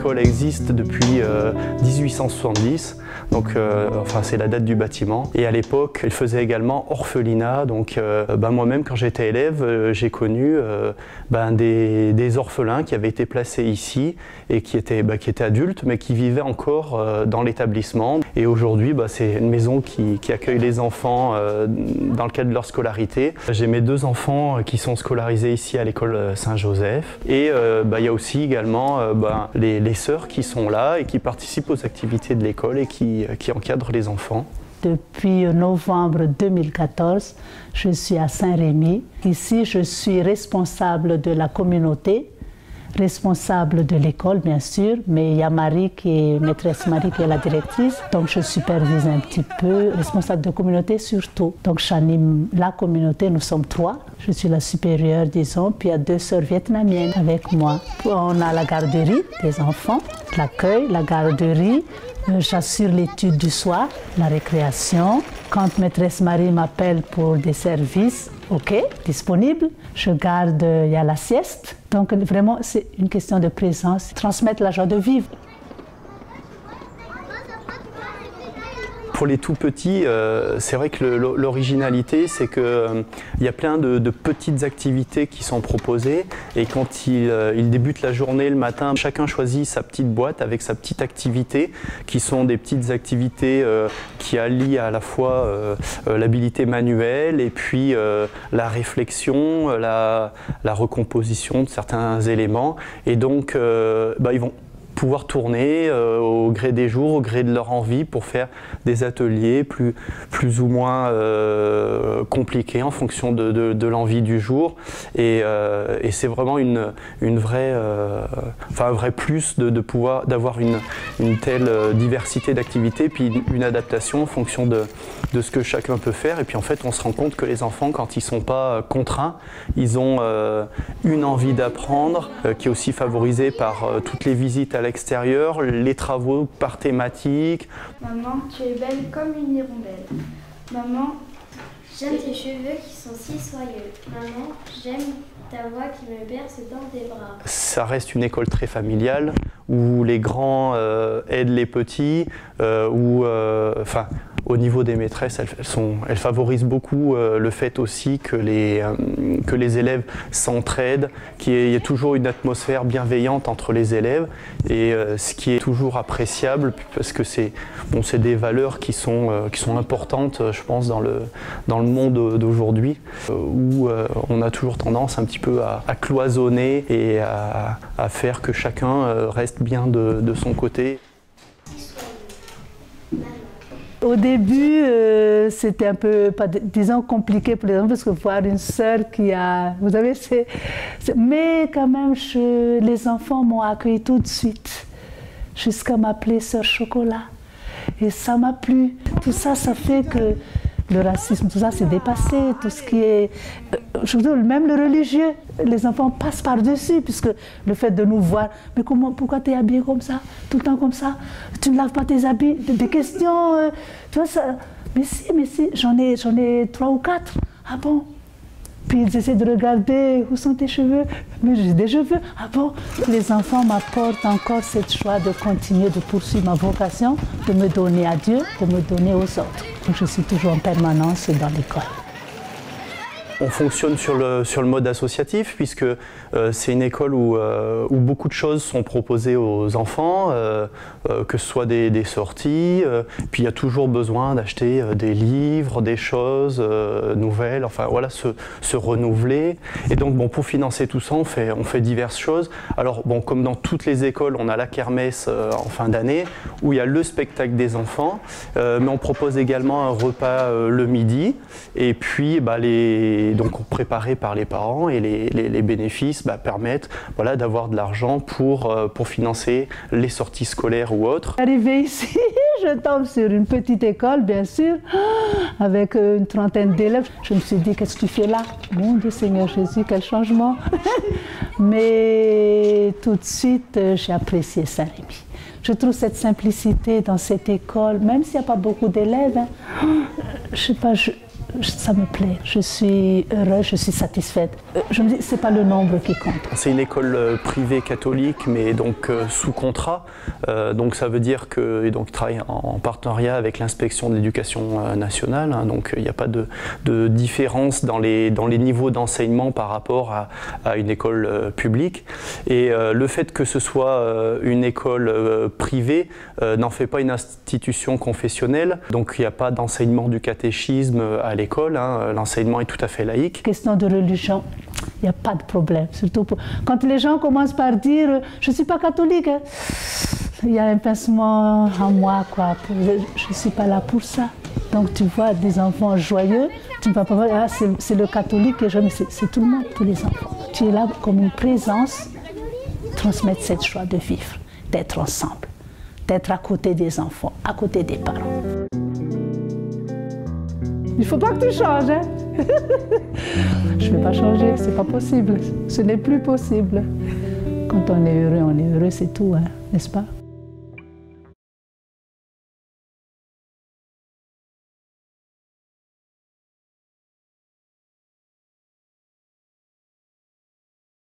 l'école existe depuis 1870, donc enfin, c'est la date du bâtiment. Et à l'époque, elle faisait également orphelinat. Donc moi-même, quand j'étais élève, j'ai connu des orphelins qui avaient été placés ici et qui étaient adultes, mais qui vivaient encore dans l'établissement. Et aujourd'hui, c'est une maison qui accueille les enfants dans le cadre de leur scolarité. J'ai mes 2 enfants qui sont scolarisés ici à l'école Saint-Joseph. Et il y a aussi également les sœurs qui sont là et qui participent aux activités de l'école et qui encadrent les enfants. Depuis novembre 2014, je suis à Saint-Rémy. Ici, je suis responsable de la communauté, responsable de l'école, bien sûr, mais il y a Marie, maîtresse Marie, qui est la directrice. Donc, je supervise un petit peu, responsable de communauté surtout. Donc, j'anime la communauté, nous sommes 3. Je suis la supérieure, disons, puis il y a 2 sœurs vietnamiennes avec moi. On a la garderie des enfants, l'accueil, la garderie. J'assure l'étude du soir, la récréation. Quand maîtresse Marie m'appelle pour des services, ok, disponible. Je garde, il y a la sieste. Donc vraiment, c'est une question de présence, transmettre la joie de vivre. Pour les tout petits, c'est vrai que l'originalité, c'est qu'il y a plein de petites activités qui sont proposées. Et quand ils débutent la journée le matin, chacun choisit sa petite boîte avec sa petite activité, qui sont des petites activités qui allient à la fois l'habilité manuelle et puis la réflexion, la recomposition de certains éléments. Et donc, ils vont pouvoir tourner au gré des jours, au gré de leur envie, pour faire des ateliers plus ou moins compliqués en fonction de l'envie du jour. Et c'est vraiment un vrai plus d'avoir une telle diversité d'activités, puis une adaptation en fonction de ce que chacun peut faire. Et puis en fait, on se rend compte que les enfants, quand ils ne sont pas contraints, ils ont une envie d'apprendre qui est aussi favorisée par toutes les visites à l'extérieur, les travaux par thématique. Maman, tu es belle comme une hirondelle. Maman, j'aime tes cheveux qui sont si soyeux. Maman, j'aime ta voix qui me berce dans tes bras. Ça reste une école très familiale où les grands aident les petits, au niveau des maîtresses, elles favorisent beaucoup le fait aussi que les élèves s'entraident, qu'il y ait toujours une atmosphère bienveillante entre les élèves, et ce qui est toujours appréciable parce que c'est des valeurs qui sont importantes, je pense, dans le monde d'aujourd'hui, où on a toujours tendance un petit peu à cloisonner et à faire que chacun reste bien de son côté. Au début, c'était un peu, disons, compliqué pour les enfants, parce que voir une sœur qui a... Vous savez, mais quand même, les enfants m'ont accueilli tout de suite, jusqu'à m'appeler Sœur Chocolat. Et ça m'a plu. Tout ça, ça fait que le racisme, tout ça, c'est dépassé. Tout ce qui est... Même le religieux, les enfants passent par-dessus, puisque le fait de nous voir, mais pourquoi tu es habillé comme ça, tout le temps comme ça, tu ne laves pas tes habits, des questions, tu vois ça. Mais si, j'en ai 3 ou 4. Ah bon? Puis ils essaient de regarder, où sont tes cheveux? Mais j'ai des cheveux. Ah bon? Les enfants m'apportent encore cette joie de continuer, de poursuivre ma vocation, de me donner à Dieu, de me donner aux autres. Donc je suis toujours en permanence dans l'école. On fonctionne sur le mode associatif, puisque c'est une école où beaucoup de choses sont proposées aux enfants, que ce soit des sorties, puis il y a toujours besoin d'acheter des livres, des choses nouvelles, enfin voilà, se renouveler. Et donc pour financer tout ça, on fait diverses choses. Alors comme dans toutes les écoles, on a la kermesse en fin d'année, où il y a le spectacle des enfants, mais on propose également un repas le midi, et puis donc préparé par les parents, et les bénéfices permettent d'avoir de l'argent pour financer les sorties scolaires ou autres. Arrivé ici, je tombe sur une petite école, bien sûr, avec une trentaine d'élèves. Je me suis dit, qu'est-ce que tu fais là? Mon Dieu Seigneur Jésus, quel changement! Mais tout de suite, j'ai apprécié Saint-Rémy. Je trouve cette simplicité dans cette école, même s'il n'y a pas beaucoup d'élèves, je sais pas, ça me plaît. Je suis heureuse, je suis satisfaite. Je me dis, c'est pas le nombre qui compte. C'est une école privée catholique, mais donc sous contrat. Donc ça veut dire que donc, ils travaillent en partenariat avec l'inspection de l'éducation nationale. Hein, donc il n'y a pas de différence dans les niveaux d'enseignement par rapport à une école publique. Et le fait que ce soit une école privée n'en fait pas une institution confessionnelle. Donc il n'y a pas d'enseignement du catéchisme à l'école. Hein, l'enseignement est tout à fait laïque. Question de religion, il n'y a pas de problème. Surtout quand les gens commencent par dire « je ne suis pas catholique hein. », il y a un pincement en moi, quoi. Je ne suis pas là pour ça. Donc tu vois des enfants joyeux, tu ne vas pas dire ah, c'est le catholique, mais c'est tout le monde, tous les enfants. Tu es là comme une présence, transmettre cette joie de vivre, d'être ensemble, d'être à côté des enfants, à côté des parents. Il ne faut pas que tu changes, hein. Je ne vais pas changer, c'est pas possible, ce n'est plus possible. Quand on est heureux, c'est tout, hein, n'est-ce pas?